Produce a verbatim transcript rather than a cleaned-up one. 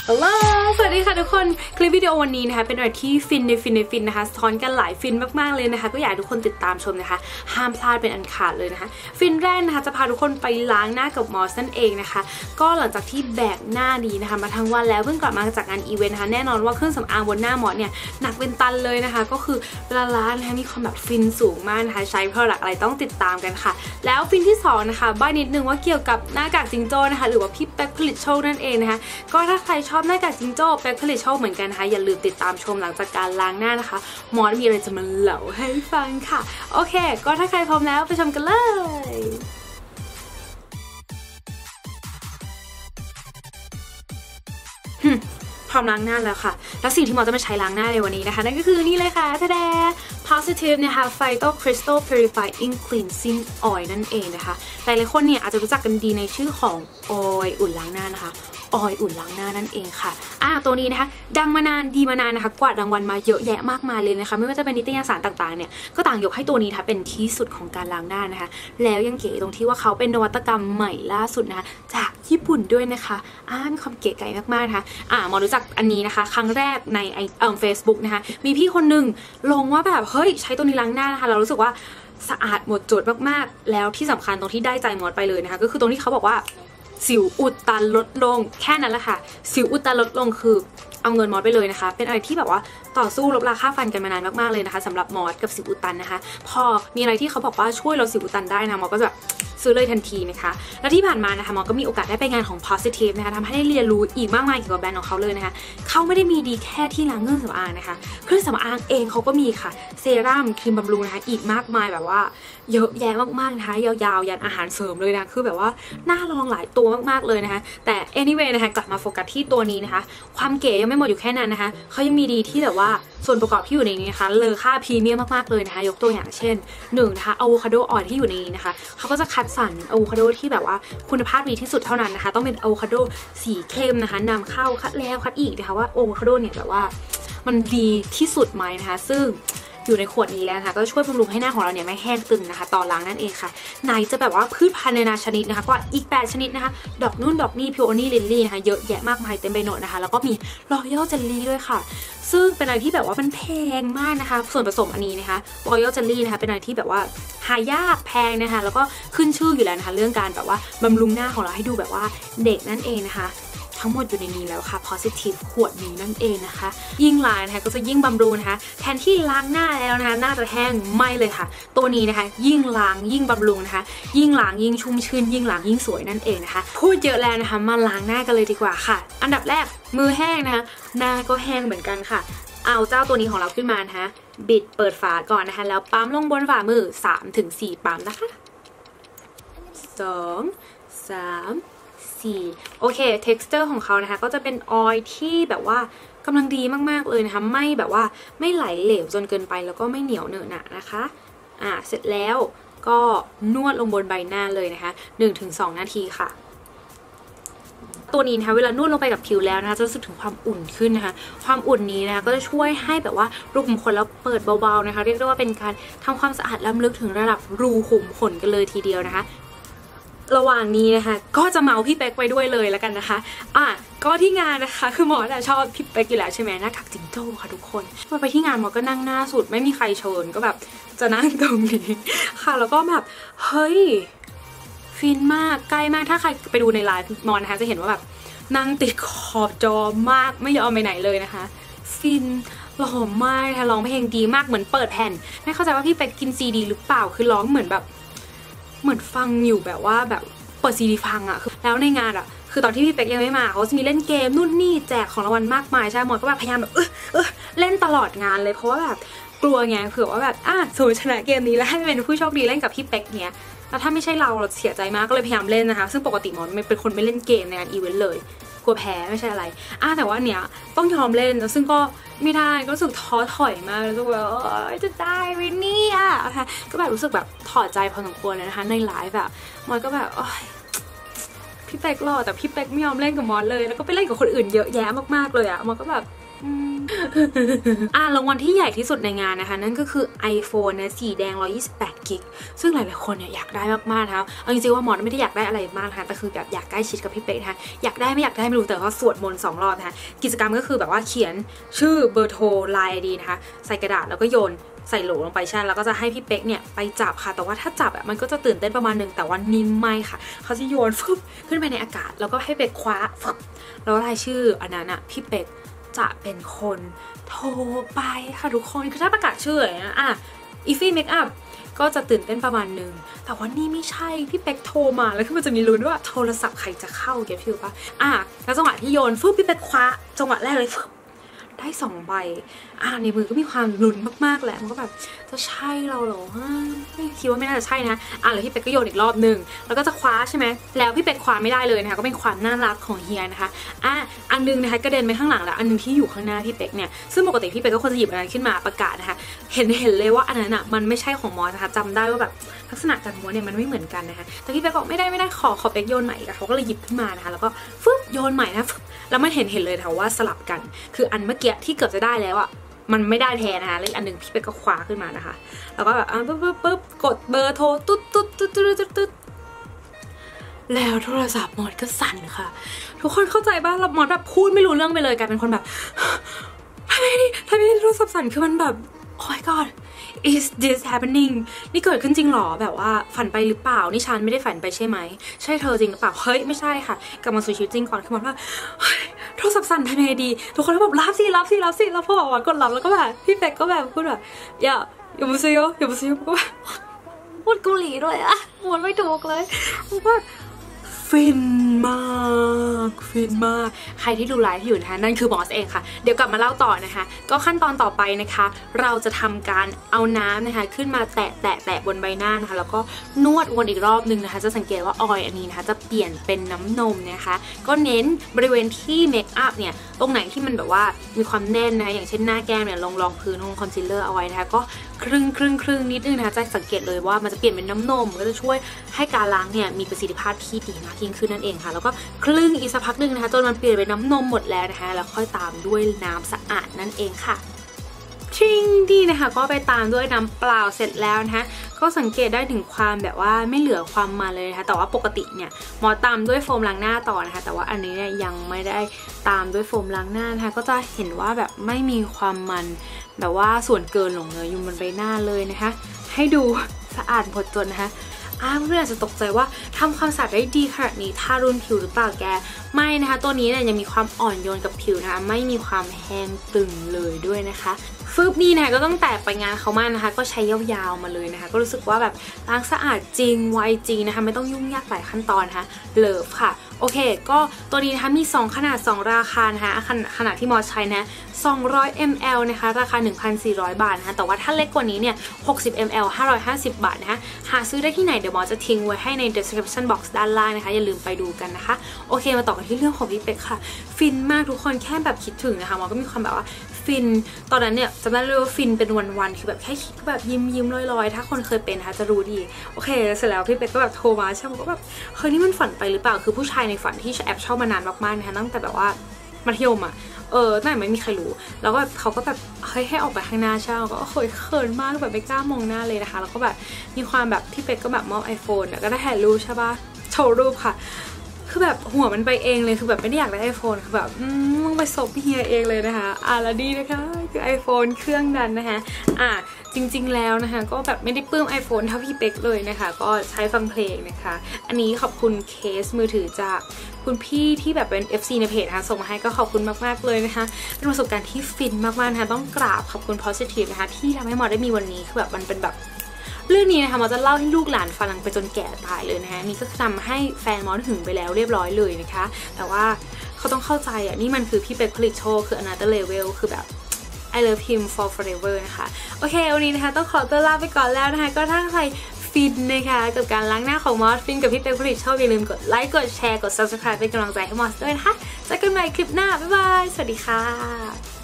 ฮัลโหลสวัสดีค่ะทุกคนคลิปวิดีโอวันนี้นะคะเป็นอะไรที่ฟินในฟินในฟินนะคะสะท้อนกันหลายฟินมากๆเลยนะคะก็อยากให้ทุกคนติดตามชมนะคะห้ามพลาดเป็นอันขาดเลยนะคะฟินแรกนะคะจะพาทุกคนไปล้างหน้ากับมอสนั่นเองนะคะก็หลังจากที่แบกหน้าดีนะคะมาทั้งวันแล้วเพิ่งกลับมาจากงานอีเวนต์นะคะแน่นอนว่าเครื่องสำอางบนหน้ามอสเนี่ยหนักเป็นตันเลยนะคะก็คือเวลาล้างนะคะมีความแบบฟินสูงมากนะคะใช้เพราะหลักอะไรต้องติดตามกันค่ะแล้วฟินที่สองนะคะใบ้นิดนึงว่าเกี่ยวกับหน้ากากจิงโจ้นะคะหรือว่าพี่แป๊กผลิตโชคนั่นเองนะคะก็ถ้าใครชอบหน้ากากจิงโจ้แป๊กผลิตโชคเหมือนกันนะคะอย่าลืมติดตามชมหลังจากการล้างหน้านะคะมอสมีอะไรจะมาเล่าให้ฟังค่ะโอเคก็ถ้าใครพร้อมแล้วไปชมกันเลยพร้อมล้างหน้าแล้วค่ะแล้วสิ่งที่มอสจะมาใช้ล้างหน้าในวันนี้นะคะนั่นก็คือนี่เลยค่ะทะแด positive นะคะ Phyto Crystal Purifying Cleansing Oil นั่นเองนะคะหลายๆคนเนี่ยอาจจะรู้จักกันดีในชื่อของออยล์อุ่นล้างหน้านะคะออยล์อุ่นล้างหน้านั่นเองค่ะอ่าตัวนี้นะคะดังมานานดีมานานนะคะกวาดรางวัลมาเยอะแยะมากมายเลยนะคะไม่ว่าจะเป็นนิตยสารต่างๆเนี่ยก็ต่างยกให้ตัวนี้ค่ะเป็นที่สุดของการล้างหน้านะคะแล้วยังเก๋ตรงที่ว่าเขาเป็นนวัตกรรมใหม่ล่าสุดนะคะจากญี่ปุ่นด้วยนะคะอ่ามีความเก๋ไก๋มากๆนะคะอ่ามอรู้จักอันนี้นะคะครั้งแรกในไอเอ่อ Facebook นะคะมีพี่คนหนึ่งลงว่าแบบเฮ้ยใช้ตัวนี้ล้างหน้านะคะเรารู้สึกว่าสะอาดหมดจดมากๆแล้วที่สำคัญตรงที่ได้ใจมอสไปเลยนะคะก็คือตรงที่เขาบอกว่าสิวอุดตันลดลงแค่นั้นแหละค่ะสิวอุดตันลดลงคือเอาเงินมอสไปเลยนะคะเป็นอะไรที่แบบว่าต่อสู้ลบราค่าฟันกันมานานมากๆเลยนะคะสำหรับมอสกับสิวอุดตันนะคะพอมีอะไรที่เขาบอกว่าช่วยลดสิวอุดตันได้นะมอสก็จะซื้อเลยทันทีนะคะแล้วที่ผ่านมานะคะมอสก็มีโอกาสได้ไปงานของ positive นะคะทำให้ได้เรียนรู้อีกมากมายเกี่ยวกับแบรนด์ของเขาเลยนะคะเขาไม่ได้มีดีแค่ที่ล้างเครื่องสำอางนะคะเครื่องสำอางเองเขาก็มีค่ะเซรั่มครีมบำรุงนะคะอีกมากมายแบบว่าเยอะแยะมากๆนะคะยาวๆยันอาหารเสริมเลยนะคือแบบว่าน่าลองหลายตัวมากๆเลยนะคะแต่ anyway นะคะกลับมาโฟกัสที่ตัวนี้นะคะความเก๋ยังไม่หมดอยู่แค่นั้นนะคะเขายังมีดีที่แบบว่าส่วนประกอบที่อยู่ในนี้นะคะเลอค่าพรีเมียมมากๆเลยนะคะยกตัวอย่างเช่นหนึ่งนะคะอะโวคาโดออยล์ที่อยู่ในนี้นะคะเขาก็จะคัดสรรอะโวคาโดที่แบบว่าคุณภาพดีที่สุดเท่านั้นนะคะต้องเป็นอะโวคาโดสีเข้มนะคะนำเข้าคัดแล้วคัดอีกนะคะว่าอะโวคาโดเนี่ยแบบว่ามันดีที่สุดไหมนะคะซึ่งอยู่ในขวดนี้แล้วนะคะก็ช่วยบำรุงให้หน้าของเราเนี่ยไม่แห้งตึงนะคะตอนล้างนั่นเองค่ะไหนจะแบบว่าพืชพันธุ์นานาชนิดนะคะก็อีกแปดชนิดนะคะดอกนู่นดอกนี่พิโอนี่ลิลลี่นะคะเยอะแยะมากมายเต็มไปหมดนะคะแล้วก็มีรอยัลเจลลี่ด้วยค่ะซึ่งเป็นอะไรที่แบบว่ามันแพงมากนะคะส่วนผสมอันนี้นะคะรอยัลเจลลี่นะคะเป็นอะไรที่แบบว่าหายากแพงนะคะแล้วก็ขึ้นชื่ออยู่แล้วนะคะเรื่องการแบบว่าบำรุงหน้าของเราให้ดูแบบว่าเด็กนั่นเองนะคะทั้งหมดอยู่ในนี้แล้วค่ะ positive ขวดนี้นั่นเองนะคะยิ่งล้างนะคะก็จะยิ่งบำรุงนะคะแทนที่ล้างหน้าแล้วนะคะหน้าจะแห้งไม่เลยค่ะตัวนี้นะคะยิ่งล้างยิ่งบำรุงนะคะยิ่งล้างยิ่งชุ่มชื่นยิ่งล้างยิ่งสวยนั่นเองนะคะพูดเยอะแล้วนะคะมาล้างหน้ากันเลยดีกว่าค่ะอันดับแรกมือแห้งนะคะหน้าก็แห้งเหมือนกันค่ะเอาเจ้าตัวนี้ของเราขึ้นมานะคะบิดเปิดฝาก่อนนะคะแล้วปั๊มลงบนฝ่ามือ สามถึงสี่ ปั๊มนะคะสอง สามโอเค texture ของเขานะคะก็จะเป็นออยล์ที่แบบว่ากำลังดีมากๆเลยนะคะไม่แบบว่าไม่ไหลเหลวจนเกินไปแล้วก็ไม่เหนียวเหนอะหนะนะคะอ่าเสร็จแล้วก็นวดลงบนใบหน้าเลยนะคะ หนึ่งถึงสอง นาทีค่ะตัวนี้นะคะเวลานวดลงไปกับผิวแล้วนะคะจะรู้สึกถึงความอุ่นขึ้นนะคะความอุ่นนี้นะคะก็จะช่วยให้แบบว่ารูขุมขนแล้วเปิดเบาๆนะคะเรียกได้ว่าเป็นการทำความสะอาดล้ำลึกถึงระดับรูขุมขนกันเลยทีเดียวนะคะระหว่างนี้นะคะก็จะเมาพี่เป๊กไปด้วยเลยแล้วกันนะคะอ่ะก็ที่งานนะคะคือหมอแต่ชอบพี่เป๊กอยู่แล้วใช่ไหมหน้ากากจิงโจ้ค่ะทุกคนพอไปที่งานหมอก็นั่งหน้าสุดไม่มีใครเชิญก็แบบจะนั่งตรงนี้ค่ะแล้วก็แบบเฮ้ยฟินมากใกล้มากถ้าใครไปดูในไลฟ์มอนะคะจะเห็นว่าแบบนั่งติดขอบจอมากไม่ยอมไปไหนเลยนะคะฟินหล่อมากค่ะร้องเพลงดีมากเหมือนเปิดแผ่นไม่เข้าใจว่าพี่เป๊กกินซีดีหรือเปล่าคือร้องเหมือนแบบเหมือนฟังอยู่แบบว่าแบบเปิดซีดีฟังอะคือแล้วในงานอะคือตอนที่พี่เป๊กยังไม่มาเขาจะมีเล่นเกมนู่นนี่แจกของรางวัลมากมายใช่หมดก็แบบพยายามแบบเออเออเล่นตลอดงานเลยเพราะว่าแบบกลัวไงเผื่อว่าแบบอ่ะสมมติชนะเกมนี้แล้วให้เป็นผู้โชคดีเล่นกับพี่เป๊กเนี้ยแล้วถ้าไม่ใช่เราเราเสียใจมากก็เลยพยายามเล่นนะคะซึ่งปกติหมอนเป็นคนไม่เล่นเกมในงานอีเวนต์เลยกลัวแพ้ไม่ใช่อะไรอ่ะแต่ว่าเนี้ยต้องยอมเล่นซึ่งก็ไม่ได้ก็รู้สึกท้อถอยมากแล้วก็แบบจะได้ไหมเนี่ยค่ะก็แบบรู้สึกแบบถอดใจพอสมควรเลยนะคะในไลฟ์แบบมอนก็แบบพี่เป๊กหล่อแต่พี่เป๊กไม่ยอมเล่นกับมอนเลยแล้วก็ไปเล่นกับคนอื่นเยอะแยะมากๆเลยอะมอนก็แบบอ่ารางวัลที่ใหญ่ที่สุดในงานนะคะนั่นก็คือ iPhone นะสีแดงหนึ่งร้อยยี่สิบแปดกิกซึ่งหลายๆคนเนี่ยอยากได้มากๆนะคะเอาจริงๆว่ามอสไม่ได้อยากได้อะไรมากนะคะแต่คือแบบอยากใกล้ชิดกับพี่เป๊กนะคะอยากได้ไม่อยากได้ไม่รู้แต่ว่าสวดมนต์สองรอบนะคะกิจกรรมก็คือแบบว่าเขียนชื่อเบอร์โทรไลน์ ไอ ดี นะคะใส่กระดาษแล้วก็โยนใส่โหลลงไปใช่แล้วก็จะให้พี่เป๊กเนี่ยไปจับค่ะแต่ว่าถ้าจับแบบมันก็จะตื่นเต้นประมาณหนึ่งแต่ว่านิ่มไม่ค่ะเขาจะโยนฟึบขึ้นไปในอากาศแล้วก็ให้เป๊กคว้าฟึบแล้วรายชื่ออันนั้นอะพี่เป๊กจะเป็นคนโทรไปค่ะทุกคนคือถ้าประกาศชื่อนะอ่ะอีฟี่เมคอัพก็จะตื่นเต้นประมาณหนึ่งแต่ว่านี่ไม่ใช่พี่เป๊กโทรมาแล้วคือมันจะมีลุ้นว่าโทรศัพท์ใครจะเข้าเก็ตฟิลปะอ่ะแล้วจังหวะที่โยนฟึบพี่เป๊กคว้าจังหวะแรกเลยฟึบได้สองใบอ่าในมือก็มีความลุ้นมากๆแหละมันก็แบบจะใช่เราเหรอไม่คิดว่าไม่น่าจะใช่นะอ่าแล้วพี่เป็กก็โยนอีกรอบหนึ่งแล้วก็จะคว้าใช่ไหมแล้วพี่เป็กคว้าไม่ได้เลยนะคะก็เป็นความน่ารักของเฮียนะคะอ่ะอันนึงนะคะกระเด็นไปข้างหลังแล้วอันนึงที่อยู่ข้างหน้าพี่เป็กเนี่ยซึ่งปกติพี่เป็กก็ควรจะหยิบอันนั้นขึ้นมาประกาศนะคะเห็นเห็นเลยว่าอันนั้นอ่ะมันไม่ใช่ของมอสนะคะจำได้ว่าแบบลักษณะการม้วนเนี่ยมันไม่เหมือนกันนะคะแต่พี่เป็กบอกไม่ได้ไม่ได้ขอขอเป็กโยนใหม่ค่ะเขาก็เลยหยิบขึ้นมานะคะแล้วก็ฟึบโยนใหม่นะแล้วมันเห็นเห็นเลยค่ะว่าสลับกันคืออันเมื่อกี้ที่เกือบจะได้แล้วอ่ะมันไม่ได้แทนนะคะแล้วอันหนึ่งพี่เป็กก็คว้าขึ้นมานะคะแล้วก็แบบอ่ะปึ๊บปึ๊บปึ๊บกดเบอร์โทรตุ๊ดตุ๊ดตุ๊ดตุ๊ดตุ๊ดตุ๊ดแล้วโทรศัพท์มอสก็สั่นค่ะทุกคนเข้าใจป่ะเรามอสแบบพูดไม่รู้เรื่องไปเลยกลายเป็นคนแบบทำไมนี่ทำไมโทรศัพท์สั่นคือมันแบบโอ้ my god is this happening นี่เกิดขึ้นจริงหรอแบบว่าฝันไปหรือเปล่านี่ฉันไม่ได้ฝันไปใช่ไหมใช่เธอจริงหรือเปล่าเฮ้ยไม่ใช่ค่ะกลับมาสู่ชีวิตจริงก่อนคือมันว่าโทรศัพท์สั่นทำยังไงดีทุกคนก็แบบรับสิรับสิรับสิแล้วพอบอกว่ากดรับแล้วก็แบบพี่เป็กก็แบบพูดแบบอย่าอย่าบุซิโยอย่าบุซิโยก็แบบพูดเกาหลีด้วยอะพูดไม่ถูกเลยว่าฟินมากฟินมากใครที่ดูไลฟ์อยู่นะคะนั่นคือมอสเองค่ะเดี๋ยวกลับมาเล่าต่อนะคะก็ขั้นตอนต่อไปนะคะเราจะทำการเอาน้ำนะคะขึ้นมาแตะแตะแตะบนใบหน้านะคะแล้วก็นวดวนอีกรอบนึงนะคะจะสังเกตว่าออยล์อันนี้นะคะจะเปลี่ยนเป็นน้ำนมนะคะก็เน้นบริเวณที่เมคอัพเนี่ยตรงไหนที่มันแบบว่ามีความแน่นนะคะอย่างเช่นหน้าแก้มเนี่ยลงรองพื้นลงคอนซีลเลอร์เอาไว้นะคะก็ครึ่งครึ่งครึ่งนิดนึงนะคะจะสังเกตเลยว่ามันจะเปลี่ยนเป็นน้ำนมก็จะช่วยให้การล้างเนี่ยมีประสิทธิภาพที่ดีมากยิ่งขึ้นนั่นเองค่ะแล้วก็ครึ่งอีกสักพักนึงนะคะจนมันเปลี่ยนเป็นน้ำนมหมดแล้วนะคะแล้วค่อยตามด้วยน้ำสะอาดนั่นเองค่ะชิงดีนะคะก็ไปตามด้วยน้ำเปล่าเสร็จแล้วนะคะก็สังเกตได้ถึงความแบบว่าไม่เหลือความมันเลยนะคะแต่ว่าปกติเนี่ยมอตามด้วยโฟมล้างหน้าต่อนะคะแต่ว่าอันนี้เนี่ยยังไม่ได้ตามด้วยโฟมล้างหน้านะคะก็จะเห็นว่าแบบไม่มีความมันแบบว่าส่วนเกินหลงเหลืออยู่บนใบหน้าเลยนะคะให้ดูสะอาดหมดจนนะคะอ้าวเพื่อนอาจจะตกใจว่าทำความสะอาดได้ดีขนาดนี้ทารุณผิวหรือเปล่าแกไม่นะคะตัวนี้เนี่ยยังมีความอ่อนโยนกับผิวนะคะไม่มีความแห้งตึงเลยด้วยนะคะฟืบนี่นะคะก็ต้องแตะไปงานเขามากนะคะก็ใช้ยาวๆมาเลยนะคะก็รู้สึกว่าแบบล้างสะอาดจริงไวจริงนะคะไม่ต้องยุ่งยากหลายขั้นตอนนะคะเลิฟค่ะโอเคก็ตัวนี้นะคะมีสองขนาดสองราคานะคะขนาดที่มอสใช้นะสองร้อยมิลลิลิตร นะคะราคา หนึ่งพันสี่ร้อย บาทนะคะแต่ว่าถ้าเล็กกว่านี้เนี่ยหกสิบมิลลิลิตร ห้าร้อยห้าสิบ บาทนะคะหาซื้อได้ที่ไหนเดี๋ยวมอสจะทิ้งไว้ให้ใน description box ด้านล่างนะคะอย่าลืมไปดูกันนะคะโอเคมาต่อกันที่เรื่องของพี่เป็กค่ะฟินมากทุกคนแค่แบบคิดถึงนะคะมอสก็มีความแบบว่าฟินตอนนั้นเนี่ยจำได้เลยว่าฟินเป็นวันๆคือแบบแค่คิดก็แบบยิ้มยิ้มลอยๆถ้าคนเคยเป็นนะคะจะรู้ดีโอเคเสร็จแล้วพี่เป็กก็แบบโทรมาใช่ไหมก็แบบเฮ้ยนี่มันฝันไปหรือเปล่าคือผู้ชายในฝันที่แอบชอบมานานมากๆนะคะตั้งแต่แบบว่ามัธยมอ่ะเออตั้งแต่ไม่มีใครรู้แล้วก็เขาก็แบบเฮ้ยให้ออกไปข้างหน้าใช่ไหมก็เฮ้ยเขินมากแบบไม่กล้ามองหน้าเลยนะคะแล้วก็แบบมีความแบบพี่เป็กก็แบบมอบ ไอโฟน แล้วก็ได้ถ่ายรูปใช่ปะโชว์รูปค่ะคือแบบหัวมันไปเองเลยคือแบบไม่ได้อยากได้ ไอโฟน คือแบบมึงไปซบเฮียเองเลยนะคะอ่ะแล้วดีนะคะคือ ไอโฟน เครื่องนั้นนะคะอ่ะจริงๆแล้วนะคะก็แบบไม่ได้ปลื้ม ไอโฟน เท่าพี่เป็กเลยนะคะก็ใช้ฟังเพลงนะคะอันนี้ขอบคุณเคสมือถือจากคุณพี่ที่แบบเป็น เอฟ ซี ในเพจนะคะส่งมาให้ก็ขอบคุณมากๆเลยนะคะเป็นประสบการณ์ที่ฟินมากๆนะคะต้องกราบขอบคุณ positive นะคะที่ทำให้มอได้มีวันนี้คือแบบมันเป็นแบบเรื่องนี้นะคะมอจะเล่าให้ลูกหลานฟังไปจนแก่ตายเลยนะคะนี่ก็ทำให้แฟนมอถึงไปแล้วเรียบร้อยเลยนะคะแต่ว่าเขาต้องเข้าใจอ่ะนี่มันคือพี่เป็กผลิตโชคคือ another level คือแบบ I love him for forever นะคะโอเควันนี้นะคะต้องขอตัวลาไปก่อนแล้วนะคะก็ถ้าใครฟินนะคะกับการล้างหน้าของมอสฟินกับพี่เป็กผลิตโชคอย่าลืมกดไลค์กดแชร์กด subscribe เป็นกำลังใจให้มอสด้วยนะคะเจอกันใหม่คลิปหน้าบ๊ายบายสวัสดีค่ะ